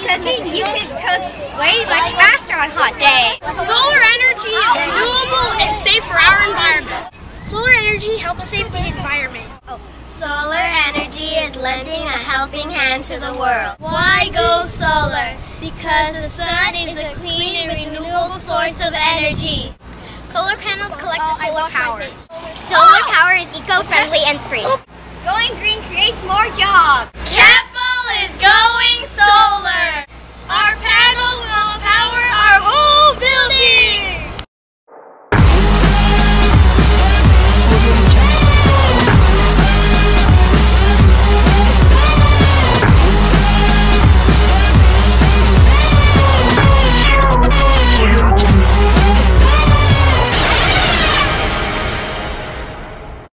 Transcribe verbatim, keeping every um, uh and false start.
cooking, you can cook way much faster on hot days. Solar energy is renewable and safe for our environment. Solar energy helps save the environment. Oh, solar energy is lending a helping hand to the world. Why go solar? Because the sun is a clean and renewable source of energy. Solar panels collect the solar power. Solar power is eco-friendly